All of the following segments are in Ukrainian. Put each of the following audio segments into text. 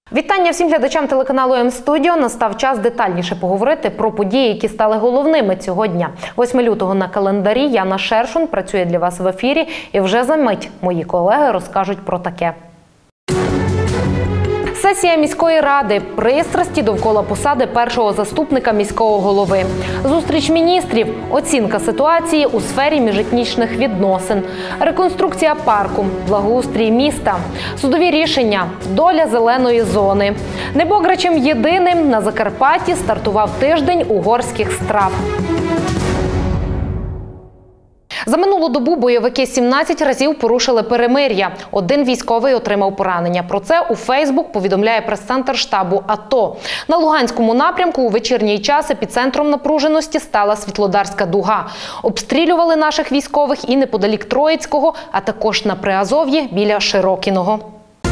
Вітання всім глядачам телеканалу М-студіо. Настав час детальніше поговорити про події, які стали головними цього дня. 8 лютого на календарі. Яна Шершун працює для вас в ефірі. І вже за мить мої колеги розкажуть про таке. Сесія міської ради, пристрасті довкола посади першого заступника міського голови, зустріч міністрів, оцінка ситуації у сфері міжетнічних відносин, реконструкція парку, благоустрій міста, судові рішення, доля зеленої зони. Небограчем єдиним на Закарпатті стартував тиждень угорських страв. За минулу добу бойовики 17 разів порушили перемир'я. Один військовий отримав поранення. Про це у Фейсбук повідомляє прес-центр штабу АТО. На Луганському напрямку у вечірній час епіцентром напруженості стала Світлодарська дуга. Обстрілювали наших військових і неподалік Троїцького, а також на Приазов'ї біля Широкіного.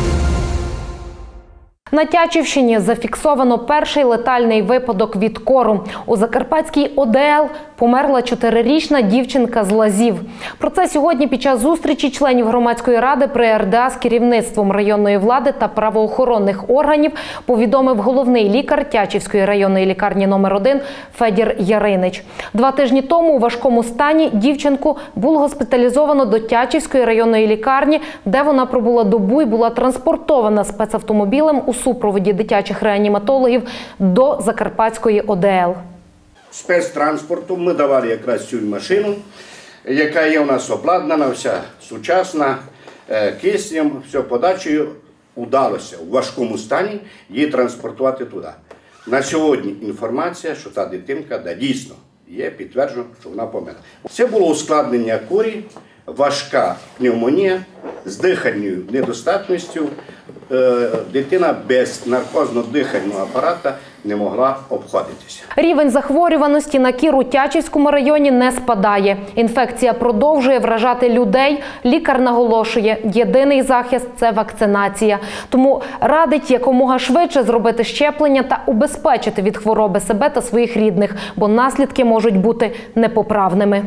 На Тячівщині зафіксовано перший летальний випадок від кору. У Закарпатській ОДЛ померла 4-річна дівчинка з Лазів. Про це сьогодні під час зустрічі членів громадської ради при РДА з керівництвом районної влади та правоохоронних органів повідомив головний лікар Тячівської районної лікарні номер 1 Федір Яринич. 2 тижні тому у важкому стані дівчинку було госпіталізовано до Тячівської районної лікарні, де вона пробула добу і була транспортована спецавтомобілем у супроводі дитячих реаніматологів до Закарпатської ОДЛ. Спецтранспортом ми давали якраз цю машину, яка є у нас обладнана, вся сучасна, киснем, все подачею. Удалося у важкому стані її транспортувати туди. На сьогодні інформація, що та дитинка, дійсно, є підтверджено, що вона померла. Це було ускладнення корі, важка пневмонія з дихальною недостатністю. Дитина без наркозно-дихального апарата не могла обходитися. Рівень захворюваності на кір у Тячівському районі не спадає. Інфекція продовжує вражати людей. Лікар наголошує, єдиний захист – це вакцинація. Тому радить якомога швидше зробити щеплення та убезпечити від хвороби себе та своїх рідних, бо наслідки можуть бути непоправними.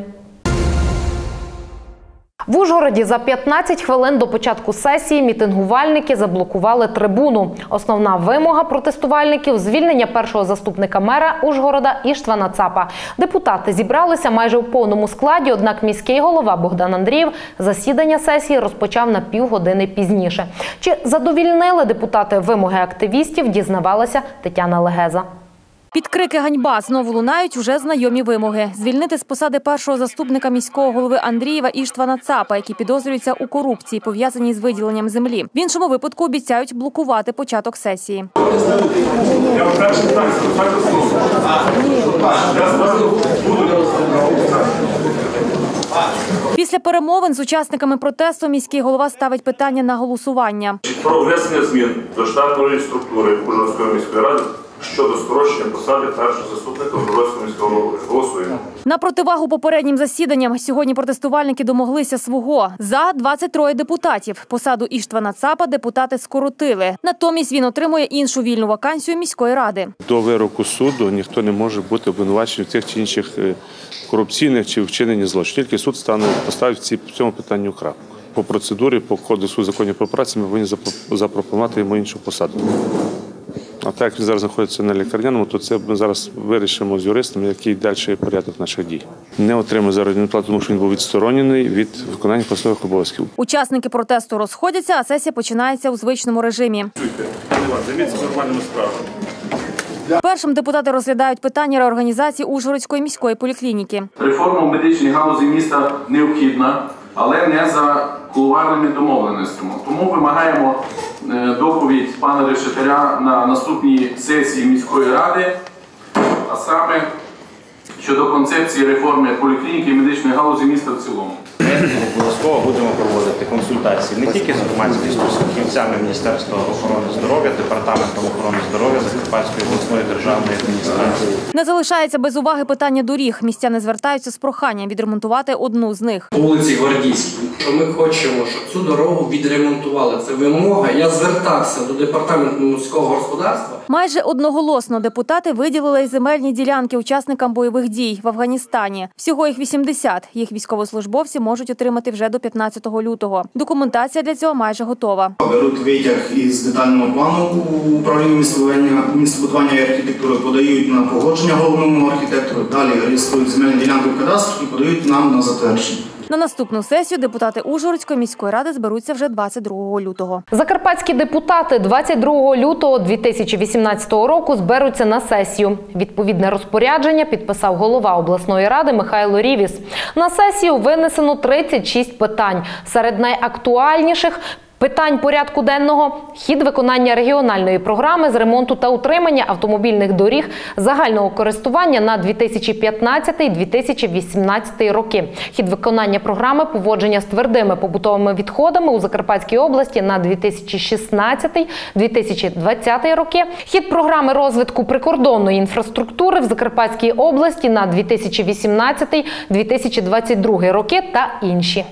В Ужгороді за 15 хвилин до початку сесії мітингувальники заблокували трибуну. Основна вимога протестувальників – звільнення першого заступника мера Ужгорода Іштвана Цапа. Депутати зібралися майже у повному складі, однак міський голова Богдан Андрієв засідання сесії розпочав на півгодини пізніше. Чи задовільнили депутати вимоги активістів, дізнавалася Тетяна Легеза. Під крики «Ганьба» знову лунають уже знайомі вимоги. Звільнити з посади першого заступника міського голови Андрієва Іштвана Цапа, який підозрюється у корупції, пов'язаній з виділенням землі. В іншому випадку обіцяють блокувати початок сесії. Після перемовин з учасниками протесту міський голова ставить питання на голосування. Про внесення змін до штатної структури Ужгородської міської ради щодо скорочення посади першого заступника Ужгородського міського голови. Голосуємо. На противагу попереднім засіданням сьогодні протестувальники домоглися свого. За 23 депутатів. Посаду Іштвана Цапа депутати скоротили. Натомість він отримує іншу вільну вакансію міської ради. До вироку суду ніхто не може бути обвинувачений в тих чи інших корупційних чи вчиненні злочинів. Тільки суд поставить в цьому питанню крапку. По процедурі, по кодексу законів про працю ми повинні запропонувати йому іншу посаду. А так, як він зараз знаходиться на лікарняному, то це ми зараз вирішимо з юристами, який далі порядок наших дій. Не отримує заробітну плату, тому що він був відсторонений від виконання посадових обов'язків. Учасники протесту розходяться, а сесія починається у звичному режимі. Займіться нормальними справами. Першим депутати розглядають питання реорганізації Ужгородської міської поліклініки. Реформа в медичній галузі міста необхідна, але не за кулуарними домовленостями. Тому вимагаємо доповідь пана Решетаря на наступній сесії міської ради, а саме щодо концепції реформи поліклініки і медичної галузі міста в цілому. Ми обов'язково будемо проводити консультації не тільки з громадськістю, з фахівцями Міністерства охорони здоров'я, Департаментом охорони здоров'я, Закарпатської обласної державної адміністрації. Не залишається без уваги питання доріг. Містяни звертаються з проханням відремонтувати одну з них. По вулиці Гвардійській. Ми хочемо, щоб цю дорогу відремонтували. Це вимога. Я звертався до Департаменту міського господарства. Майже одноголосно депутати виділили земельні ділянки учасникам бойових дій в Афганістані. Всього їх 80. Їх військовослужбовці можуть зможуть отримати вже до 15 лютого. Документація для цього майже готова. Беруть витяг із детального плану у управлінні містобудування і архітектури, подають на погодження головному архітектору, далі реєструють земельну ділянку в кадастрі і подають нам на затвердження. На наступну сесію депутати Ужгородської міської ради зберуться вже 22 лютого. Закарпатські депутати 22 лютого 2018 року зберуться на сесію. Відповідне розпорядження підписав голова обласної ради Михайло Рівіс. На сесію винесено 36 питань. Серед найактуальніших питань порядку денного – хід виконання регіональної програми з ремонту та утримання автомобільних доріг загального користування на 2015-2018 роки, хід виконання програми поводження з твердими побутовими відходами у Закарпатській області на 2016-2020 роки, хід програми розвитку прикордонної інфраструктури в Закарпатській області на 2018-2022 роки та інші.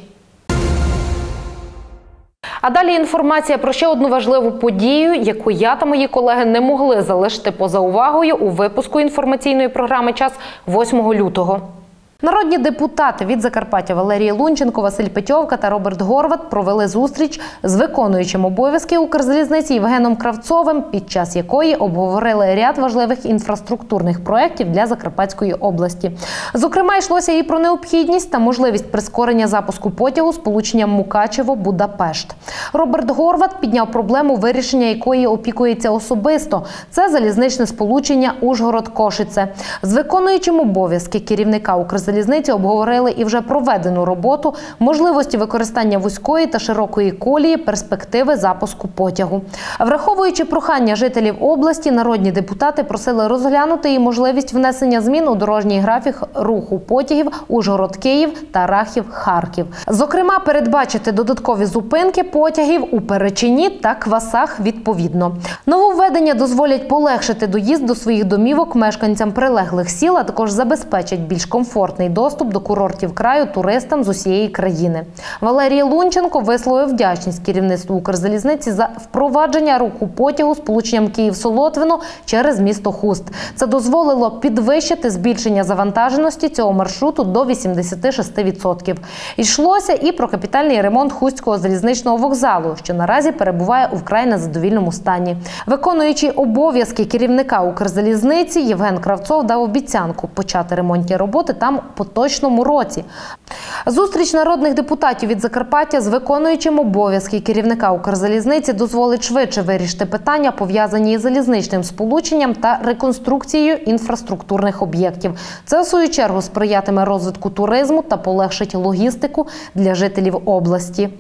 А далі інформація про ще одну важливу подію, яку я та мої колеги не могли залишити поза увагою у випуску інформаційної програми «Час» 8 лютого. Народні депутати від Закарпаття Валерій Лунченко, Василь Петьовка та Роберт Горват провели зустріч з виконуючим обов'язки Укрзалізниці Євгеном Кравцовим, під час якої обговорили ряд важливих інфраструктурних проєктів для Закарпатської області. Зокрема, йшлося і про необхідність та можливість прискорення запуску потягу сполученням Мукачево-Будапешт. Роберт Горват підняв проблему, вирішення якої опікується особисто. Це залізничне сполучення Ужгород-Кошице. З виконуючим обов'язки керівника Укрзалізниці обговорили і вже проведену роботу, можливості використання вузької та широкої колії, перспективи запуску потягу. Враховуючи прохання жителів області, народні депутати просили розглянути і можливість внесення змін у дорожній графік руху потягів Ужгород-Київ та Рахів-Харків. Зокрема, передбачити додаткові зупинки потягів у Перечині та Квасах відповідно. Нововведення дозволять полегшити доїзд до своїх домівок мешканцям прилеглих сіл, а також забезпечать більш комфортний доступ до курортів краю туристам з усієї країни. Валерій Лунченко висловив вдячність керівництву Укрзалізниці за впровадження руху потягу сполученням Київ-Солотвино через місто Хуст. Це дозволило підвищити збільшення завантаженості цього маршруту до 86%. Йшлося і про капітальний ремонт Хустського залізничного вокзалу, що наразі перебуває у вкрай незадовільному стані. Виконуючий обов'язки керівника Укрзалізниці Євген Кравцов дав обіцянку почати ремонтні роботи там у поточному році. Зустріч народних депутатів від Закарпаття з виконуючим обов'язки керівника Укрзалізниці дозволить швидше вирішити питання, пов'язані із залізничним сполученням та реконструкцією інфраструктурних об'єктів. Це, в свою чергу, сприятиме розвитку туризму та полегшить логістику для жителів області.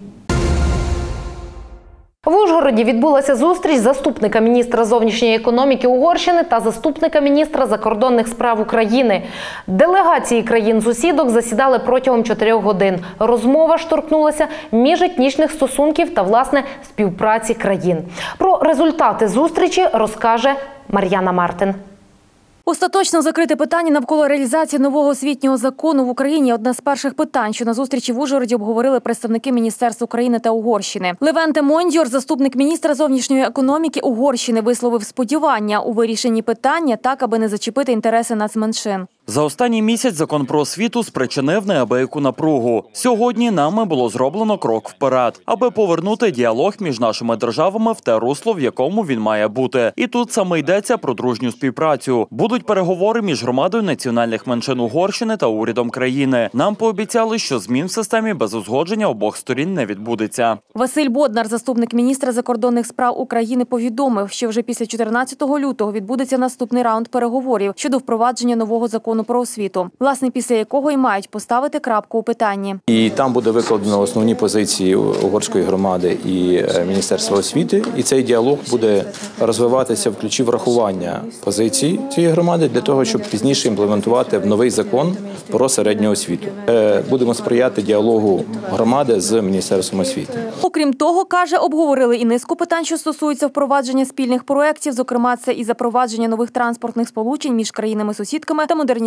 В Ужгороді відбулася зустріч заступника міністра зовнішньої економіки Угорщини та заступника міністра закордонних справ України. Делегації країн-сусідок засідали протягом 4 годин. Розмова ж торкнулася міжетнічних стосунків та, власне, співпраці країн. Про результати зустрічі розкаже Мар'яна Мартин. Остаточно закрити питання навколо реалізації нового освітнього закону в Україні – одне з перших питань, що на зустрічі в Ужгороді обговорили представники Міністерств України та Угорщини. Левенте Мондьор, заступник міністра зовнішньої економіки Угорщини, висловив сподівання у вирішенні питання так, аби не зачепити інтереси нацменшин. За останній місяць закон про освіту спричинив неабияку напругу. Сьогодні нами було зроблено крок вперед, аби повернути діалог між нашими державами в те русло, в якому він має бути. І тут саме йдеться про дружню співпрацю. Будуть переговори між громадою національних меншин Угорщини та урядом країни. Нам пообіцяли, що змін в системі без узгодження обох сторін не відбудеться. Василь Боднар, заступник міністра закордонних справ України, повідомив, що вже після 14 лютого відбудеться наступний раунд переговорів щодо впровадження нового закону про освіту, власне, після якого й мають поставити крапку у питанні. І там буде викладено основні позиції угорської громади і Міністерства освіти, і цей діалог буде розвиватися в ключі врахування позицій цієї громади для того, щоб пізніше імплементувати в новий закон про середню освіту. Будемо сприяти діалогу громади з Міністерством освіти. Окрім того, каже, обговорили і низку питань, що стосуються впровадження спільних проєктів, зокрема, це і запровадження нових транспортних сполучень між країнами-сусідками та модернізація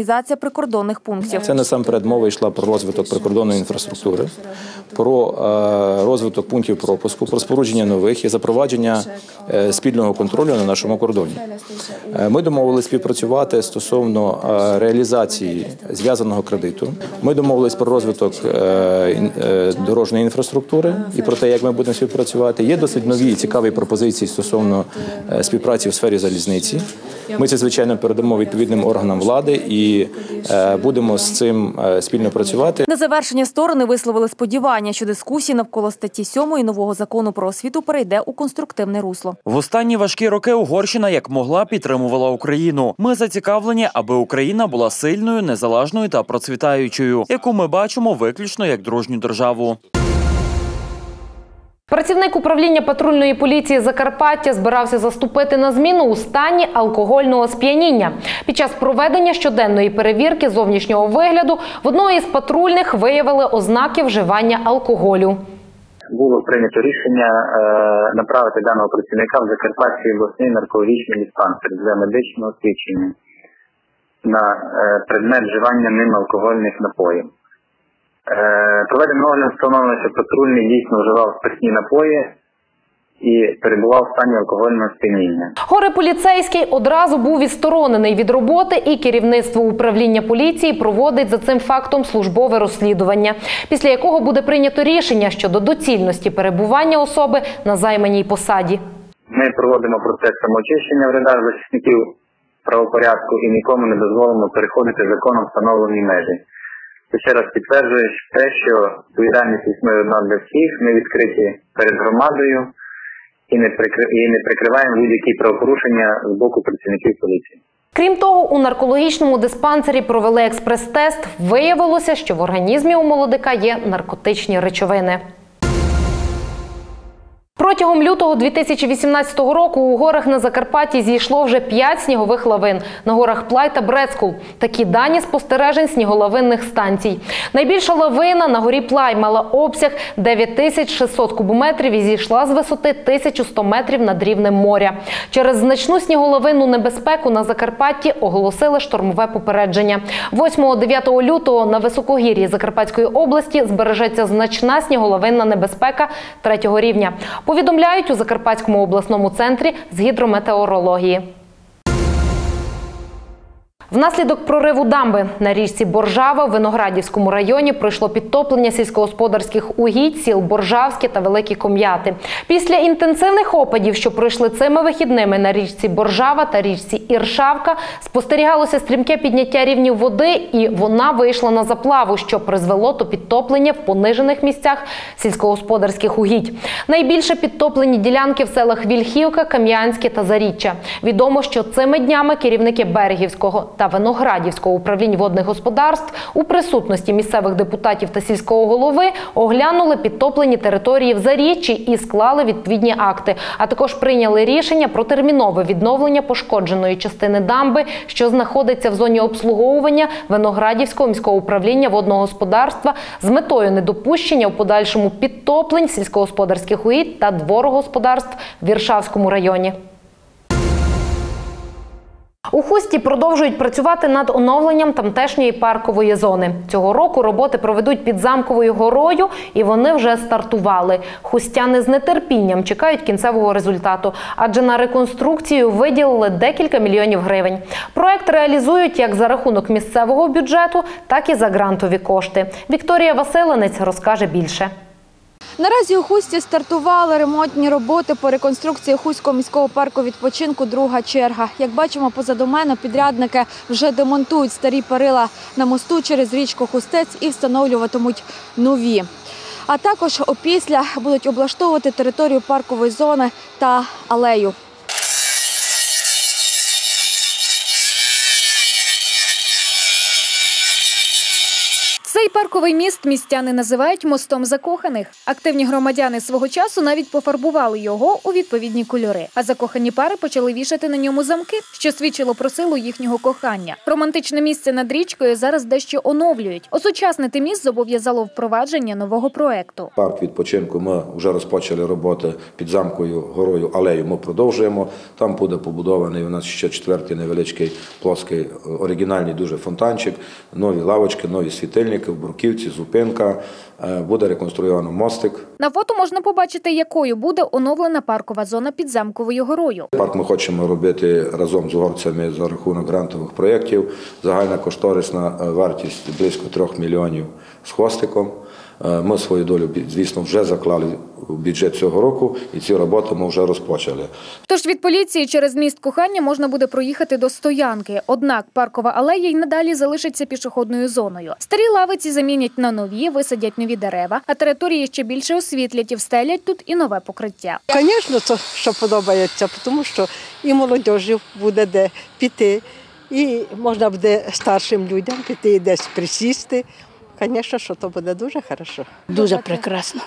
модернізація прикордонних пунктів. Це насамперед мова йшла про розвиток прикордонної інфраструктури, про розвиток пунктів пропуску, про спорудження нових і запровадження спільного контролю на нашому кордоні. Ми домовились співпрацювати стосовно реалізації зв'язаного кредиту. Ми домовились про розвиток дорожньої інфраструктури і про те, як ми будемо співпрацювати. Є досить нові і цікаві пропозиції стосовно співпраці в сфері залізниці. Ми це, звичайно, передамо відповідним органам влади і будемо з цим спільно працювати. На завершення сторони висловили сподівання, що дискусії навколо статті 7 нового закону про освіту перейде у конструктивне русло. В останні важкі роки Угорщина як могла підтримувала Україну. Ми зацікавлені, аби Україна була сильною, незалежною та процвітаючою, яку ми бачимо виключно як дружню державу. Працівник управління патрульної поліції Закарпаття збирався заступити на зміну у стані алкогольного сп'яніння. Під час проведення щоденної перевірки зовнішнього вигляду в одного із патрульних виявили ознаки вживання алкоголю. Було прийнято рішення направити даного працівника в Закарпатський обласний наркологічний диспансер для медичного освідчення на предмет вживання ним алкогольних напоїв. Проведено огляд, встановлено, що патрульний дійсно вживав спиртні напої і перебував в стані алкогольного сп'яніння. Горе-поліцейський одразу був відсторонений від роботи, і керівництво управління поліції проводить за цим фактом службове розслідування, після якого буде прийнято рішення щодо доцільності перебування особи на займаній посаді. Ми проводимо процес самоочищення в рядах захисників правопорядку і нікому не дозволимо переходити законом встановлені межі. Ще раз підтверджую те, що відповідальність існує одна для всіх, ми відкриті перед громадою і не прикриваємо будь-які правопорушення з боку працівників поліції. Крім того, у наркологічному диспансері провели експрес-тест. Виявилося, що в організмі у молодика є наркотичні речовини. Протягом лютого 2018 року у горах на Закарпатті зійшло вже 5 снігових лавин на горах Плай та Брецкул. Такі дані спостережень сніголавинних станцій. Найбільша лавина на горі Плай мала обсяг 9600 кубометрів і зійшла з висоти 1100 метрів над рівнем моря. Через значну сніголавинну небезпеку на Закарпатті оголосили штормове попередження. 8-9 лютого на високогір'ї Закарпатської області збережеться значна сніголавинна небезпека 3-го рівня. Повідомляють у Закарпатському обласному центрі з гідрометеорології. Внаслідок прориву дамби на річці Боржава в Виноградівському районі пройшло підтоплення сільськогосподарських угідь сіл Боржавське та Великі Ком'яти. Після інтенсивних опадів, що пройшли цими вихідними на річці Боржава та річці Іршавка, спостерігалося стрімке підняття рівнів води, і вона вийшла на заплаву, що призвело до підтоплення в понижених місцях сільськогосподарських угідь. Найбільше підтоплені ділянки в селах Вільхівка, Кам'янське та Заріччя. Відомо, що цими днями керівники Берегівського та Виноградівського управлінь водних господарств у присутності місцевих депутатів та сільського голови оглянули підтоплені території в Заріччі і склали відповідні акти, а також прийняли рішення про термінове відновлення пошкодженої частини дамби, що знаходиться в зоні обслуговування Виноградівського міського управління водного господарства з метою недопущення у подальшому підтоплень сільськогосподарських угідь та дворогосподарств в Іршавському районі. У Хусті продовжують працювати над оновленням тамтешньої паркової зони. Цього року роботи проведуть під Замковою горою, і вони вже стартували. Хустяни з нетерпінням чекають кінцевого результату, адже на реконструкцію виділили декілька мільйонів гривень. Проект реалізують як за рахунок місцевого бюджету, так і за грантові кошти. Вікторія Василенець розкаже більше. Наразі у Хусті стартували ремонтні роботи по реконструкції Хуського міського парку відпочинку «Друга черга». Як бачимо позаду мене, підрядники вже демонтують старі перила на мосту через річку Хустець і встановлюватимуть нові. А також опісля будуть облаштовувати територію паркової зони та алею. Цей парковий міст містяни називають мостом закоханих. Активні громадяни свого часу навіть пофарбували його у відповідні кольори. А закохані пари почали вішати на ньому замки, що свідчило про силу їхнього кохання. Романтичне місце над річкою зараз дещо оновлюють. Осучаснити міст зобов'язало впровадження нового проекту. Парк відпочинку ми вже розпочали роботи під замкою, горою, алею. Ми продовжуємо. Там буде побудований у нас ще 4-й невеличкий плоский, оригінальний дуже фонтанчик, нові лавочки, нові світильники в Бруківці, зупинка, буде реконструйовано мостик. На фото можна побачити, якою буде оновлена паркова зона під замковою горою. Парк ми хочемо робити разом з угорцями за рахунок грантових проєктів. Загальна кошторисна вартість близько 3 мільйонів з хвостиком. Ми свою долю, звісно, вже заклали у бюджет цього року, і ці роботи ми вже розпочали. Тож від поліції через міст кохання можна буде проїхати до стоянки. Однак паркова алея й надалі залишиться пішохідною зоною. Старі лавиці замінять на нові, висадять нові дерева, а території ще більше освітлять і встелять тут і нове покриття. Звісно, це що подобається, тому що і молодіжі буде де піти, і можна буде старшим людям піти і десь присісти. Звісно, що то буде дуже добре. Дуже прекрасно.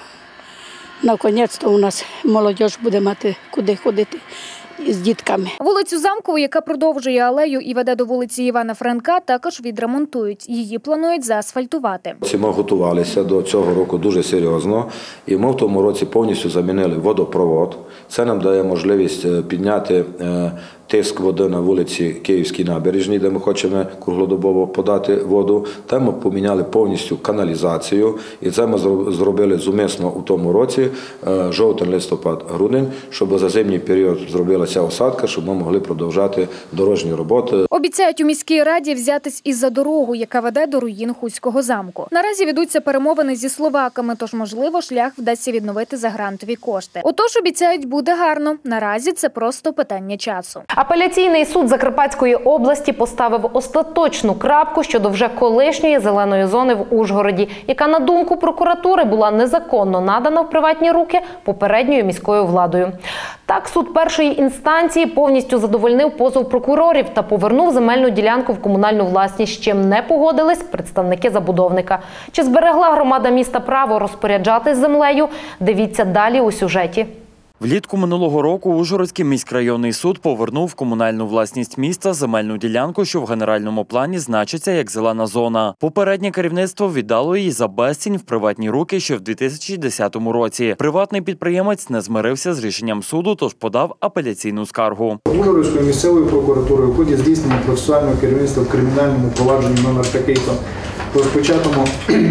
Наконець-то у нас молодь буде мати куди ходити з дітками. Вулицю Замкову, яка продовжує алею і веде до вулиці Івана Франка, також відремонтують. Її планують заасфальтувати. Ми готувалися до цього року дуже серйозно, і ми в тому році повністю замінили водопровод. Це нам дає можливість підняти тиск води на вулиці Київській набережній, де ми хочемо круглодобово подати воду. Там ми поміняли повністю каналізацію, і це ми зробили зумисно у тому році, жовтень, листопад, грудень, щоб за зимній період зробилася осадка, щоб ми могли продовжати дорожні роботи. Обіцяють у міській раді взятись і за дорогу, яка веде до руїн Хуського замку. Наразі ведуться перемовини зі словаками, тож, можливо, шлях вдасться відновити за грантові кошти. Отож, обіцяють, буде гарно. Наразі це просто питання часу. Апеляційний суд Закарпатської області поставив остаточну крапку щодо вже колишньої зеленої зони в Ужгороді, яка, на думку прокуратури, була незаконно надана в приватні руки попередньою міською владою. Так, суд першої інстанції повністю задовольнив позов прокурорів та повернув земельну ділянку в комунальну власність, з чим не погодились представники забудовника. Чи зберегла громада міста право розпоряджатись землею? Дивіться далі у сюжеті. Влітку минулого року Ужгородський міськрайонний суд повернув в комунальну власність міста земельну ділянку, що в генеральному плані значиться як зелена зона. Попереднє керівництво віддало її за безцінь в приватні руки ще в 2010 році. Приватний підприємець не змирився з рішенням суду, тож подав апеляційну скаргу. Ужгородською місцевою прокуратурою в ході здійснення процесуального керівництва в кримінальному провадженні номер такий-то розпочатому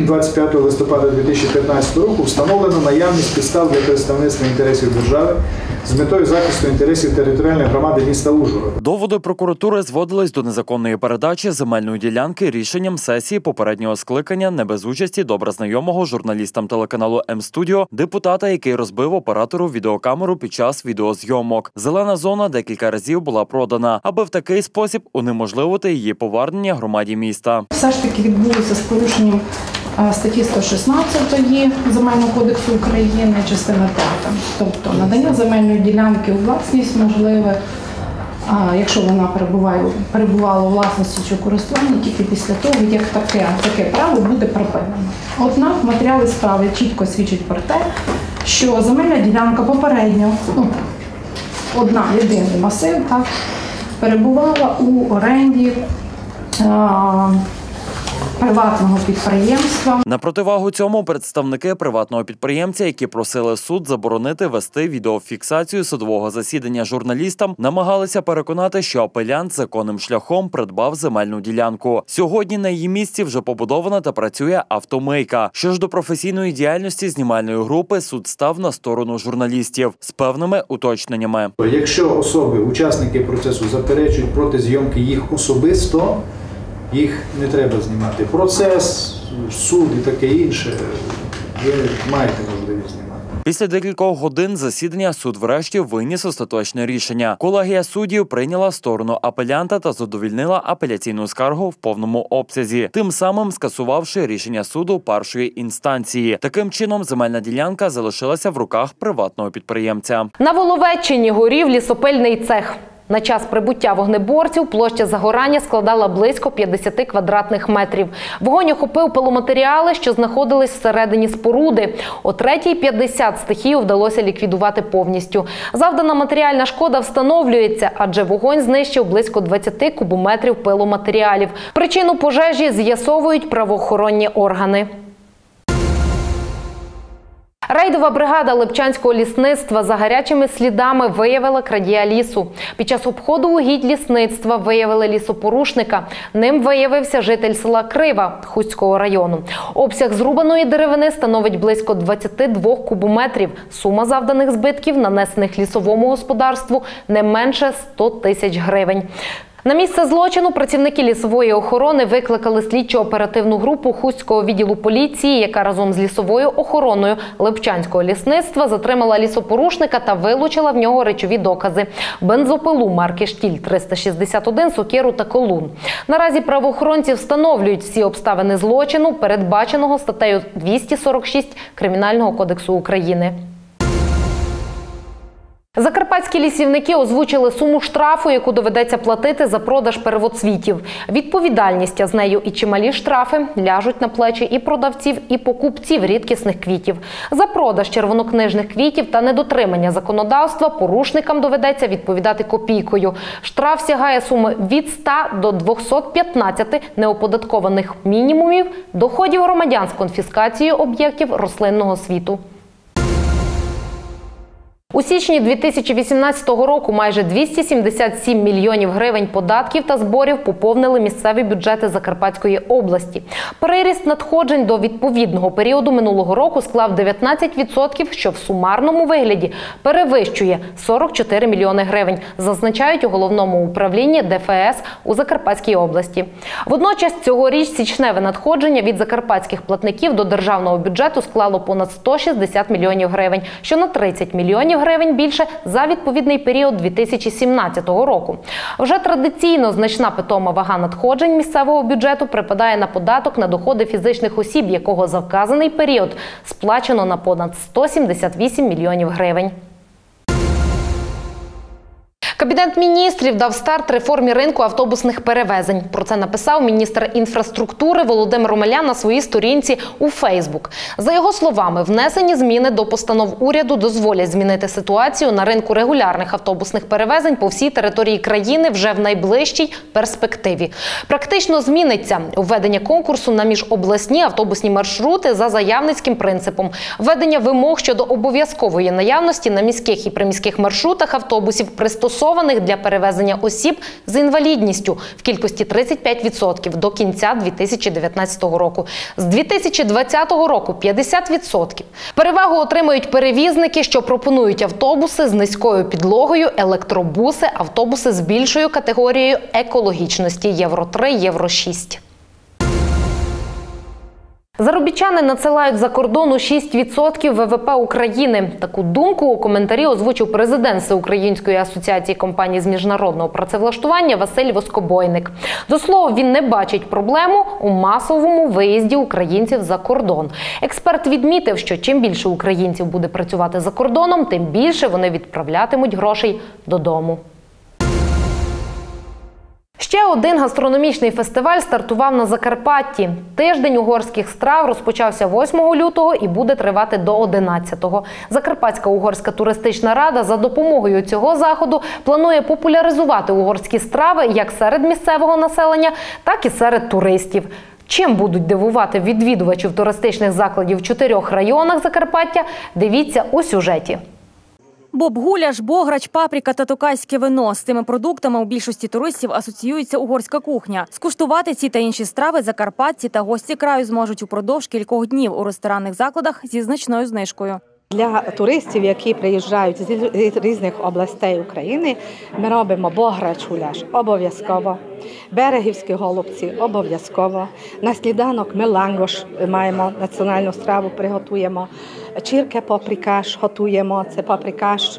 25 листопада 2015 року встановлено наявність підстав для представництва інтересів держави з метою захисту інтересів територіальної громади міста Ужгорода. Доводи прокуратури зводились до незаконної передачі земельної ділянки рішенням сесії попереднього скликання не без участі добре знайомого журналістам телеканалу М-Студіо депутата, який розбив оператору відеокамеру під час відеозйомок. Зелена зона декілька разів була продана, аби в такий спосіб унеможливити її повернення громаді міста. Все ж таки відбулося з порушенням статті 116 Земельного кодексу України, частина 5. Тобто надання земельної ділянки у власність можливе, якщо вона перебувала у власності чи користуванні, тільки після того, як таке право буде припинено. Однак матеріали справи чітко свідчать про те, що земельна ділянка попередньо, єдиний масив, перебувала у оренді приватного підприємства. На противагу цьому представники приватного підприємця, які просили суд заборонити вести відеофіксацію судового засідання журналістам, намагалися переконати, що апелянт законним шляхом придбав земельну ділянку. Сьогодні на її місці вже побудована та працює автомийка. Що ж до професійної діяльності знімальної групи, суд став на сторону журналістів з певними уточненнями. Якщо особи, учасники процесу заперечують проти зйомки їх особисто, їх не треба знімати. Процес, суд і таке інше, ви маєте можливість знімати. Після декількох годин засідання суд врешті виніс остаточне рішення. Колегія суддів прийняла сторону апелянта та задовольнила апеляційну скаргу в повному обсязі, тим самим скасувавши рішення суду першої інстанції. Таким чином, земельна ділянка залишилася в руках приватного підприємця. На Воловеччині горів лісопильний цех. На час прибуття вогнеборців площа загорання складала близько 50 квадратних метрів. Вогонь охопив пиломатеріали, що знаходились всередині споруди. О 3:50 стихію вдалося ліквідувати повністю. Завдана матеріальна шкода встановлюється, адже вогонь знищив близько 20 кубометрів пиломатеріалів. Причину пожежі з'ясовують правоохоронні органи. Рейдова бригада Липчанського лісництва за гарячими слідами виявила крадія лісу. Під час обходу угідь лісництва виявили лісопорушника. Ним виявився житель села Крива Хустського району. Обсяг зрубаної деревини становить близько 22 кубометрів. Сума завданих збитків, нанесених лісовому господарству, не менше 100 тисяч гривень. На місце злочину працівники лісової охорони викликали слідчо-оперативну групу Хустського відділу поліції, яка разом з лісовою охороною Липчанського лісництва затримала лісопорушника та вилучила в нього речові докази – бензопилу марки «Штіль-361», сокиру та колун. Наразі правоохоронці встановлюють всі обставини злочину, передбаченого статтею 246 Кримінального кодексу України. Закарпатські лісівники озвучили суму штрафу, яку доведеться платити за продаж первоцвітів. Відповідальність, а з нею і чималі штрафи, ляжуть на плечі і продавців, і покупців рідкісних квітів. За продаж червонокнижних квітів та недотримання законодавства порушникам доведеться відповідати копійкою. Штраф сягає суми від 100 до 215 неоподаткованих мінімумів доходів громадян з конфіскацією об'єктів рослинного світу. У січні 2018 року майже 277 мільйонів гривень податків та зборів поповнили місцеві бюджети Закарпатської області. Переріст надходжень до відповідного періоду минулого року склав 19%, що в сумарному вигляді перевищує 44 мільйони гривень, зазначають у Головному управлінні ДФС у Закарпатській області. Водночас цьогоріч січневе надходження від закарпатських платників до державного бюджету склало понад 160 мільйонів гривень, що на 30 мільйонів гривень більше за відповідний період 2017 року. Вже традиційно значна питома вага надходжень місцевого бюджету припадає на податок на доходи фізичних осіб, якого за вказаний період сплачено на понад 178 мільйонів гривень. Кабінет міністрів дав старт реформі ринку автобусних перевезень. Про це написав міністр інфраструктури Володимир Омелян на своїй сторінці у Фейсбук. За його словами, внесені зміни до постанов уряду дозволять змінити ситуацію на ринку регулярних автобусних перевезень по всій території країни вже в найближчій перспективі. Практично зміниться введення конкурсу на міжобласні автобусні маршрути за заявницьким принципом, введення вимог щодо обов'язкової наявності на міських і приміських маршрутах автобусів, пристосованих для перевезення осіб з інвалідністю в кількості 35% до кінця 2019 року. З 2020 року 50%. Перевагу отримають перевізники, що пропонують автобуси з низькою підлогою, електробуси, автобуси з більшою категорією екологічності – Євро-3, Євро-6. Заробітчани надсилають за кордону 6% ВВП України. Таку думку у коментарі озвучив президент Всеукраїнської асоціації компаній з міжнародного працевлаштування Василь Воскобойник. До слова, він не бачить проблему у масовому виїзді українців за кордон. Експерт відмітив, що чим більше українців буде працювати за кордоном, тим більше вони відправлятимуть грошей додому. Ще один гастрономічний фестиваль стартував на Закарпатті. Тиждень угорських страв розпочався 8 лютого і буде тривати до 11-го. Закарпатська угорська туристична рада за допомогою цього заходу планує популяризувати угорські страви як серед місцевого населення, так і серед туристів. Чим будуть дивувати відвідувачів туристичних закладів в 4 районах Закарпаття, дивіться у сюжеті. Боб-гуляш, бограч, паприка та токайське вино. З цими продуктами у більшості туристів асоціюється угорська кухня. Скуштувати ці та інші страви закарпатці та гості краю зможуть упродовж кількох днів у ресторанних закладах зі значною знижкою. Для туристів, які приїжджають з різних областей України, ми робимо бограч-гуляш обов'язково. Берегівські голубці обов'язково. На сніданок ми лангош маємо, національну страву приготуємо. Чірке паприкаш готуємо. Це паприкаш,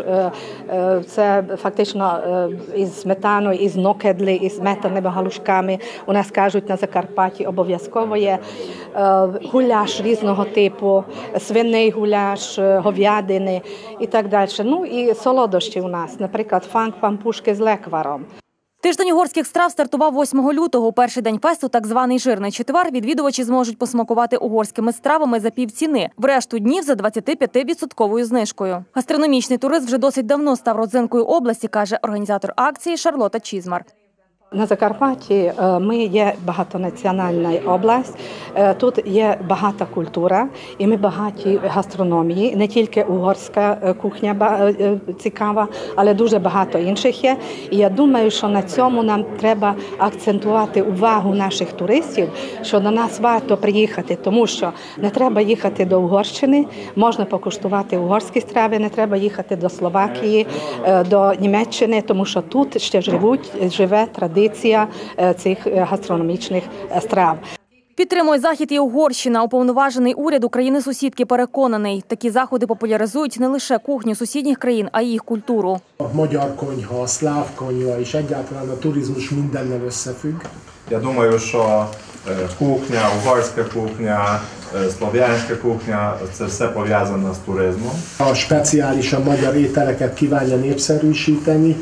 це фактично із сметаною, із нокедлі, із метаними галушками. У нас кажуть на Закарпатті обов'язково є гуляш різного типу, свиний гуляш, говядини і так далі. Ну і солодощі у нас, наприклад, фанк-пампушки з лекваром. Тиждень угорських страв стартував 8 лютого. У перший день фесту, так званий жирний четвер, відвідувачі зможуть посмакувати угорськими стравами за півціни. В решту днів за 25% знижкою. Гастрономічний туризм вже досить давно став родзинкою області, каже організатор акції Шарлота Чізмар. На Закарпатті ми є багатонаціональна область, тут є багата культура і ми багаті гастрономії. Не тільки угорська кухня цікава, але дуже багато інших є. І я думаю, що на цьому нам треба акцентувати увагу наших туристів, що до нас варто приїхати, тому що не треба їхати до Угорщини, можна покуштувати угорські страви, не треба їхати до Словакії, до Німеччини, тому що тут ще живе традиція цих гастрономічних страв. Підтримує захід і Угорщина. Уповноважений уряд України-сусідки переконаний, такі заходи популяризують не лише кухню сусідніх країн, а й їх культуру. Magyar konyha, a szláv konyha és egyáltalán a turizmus mindennel összefügg. Я думаю, що кухня, угорська кухня, слов'янська кухня – це все пов'язано з туризмом. A speciálisan magyar ételeket kívánja népszerűsíteni.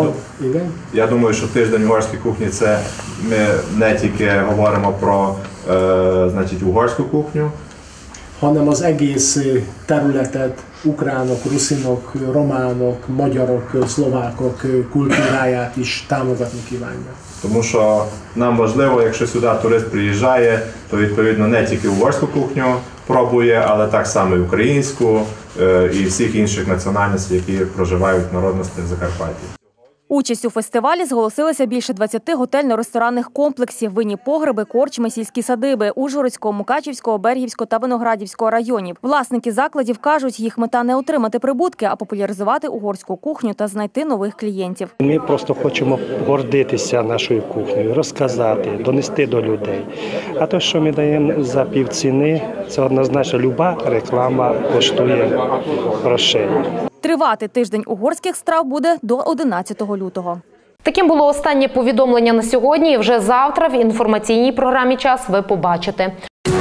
Я думаю, що тиждень угорської кухні – це ми не тільки говоримо про угорську кухню, hanem az egész területet ukránok, ruszinok, románok, magyarok, szlovákok kultúráját is támogatni kívánja. Тому що нам важливо, якщо сюди турист приїжджає, то відповідно не тільки угорську кухню пробує, але так само і українську, і всіх інших національностей, які проживають в народності в Закарпатті. Участь у фестивалі зголосилися більше 20 готельно-ресторанних комплексів, винні погреби, корчми, сільські садиби Ужгородського, Мукачівського, Бергівського та Виноградівського районів. Власники закладів кажуть, їх мета не отримати прибутки, а популяризувати угорську кухню та знайти нових клієнтів. Ми просто хочемо гордитися нашою кухнею, розказати, донести до людей. А те, що ми даємо за півціни, це однозначно люба реклама коштує грошей. Тривати тиждень угорських страв буде до 11 лютого. Таким було останнє повідомлення на сьогодні. І вже завтра в інформаційній програмі «Час» ви побачите.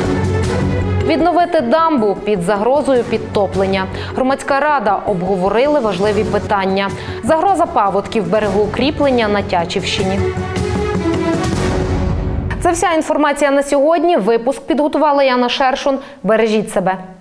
Відновити дамбу під загрозою підтоплення. Громадська рада обговорили важливі питання. Загроза паводків берегоукріплення на Тячівщині. Це вся інформація на сьогодні. Випуск підготувала Яна Шершун. Бережіть себе.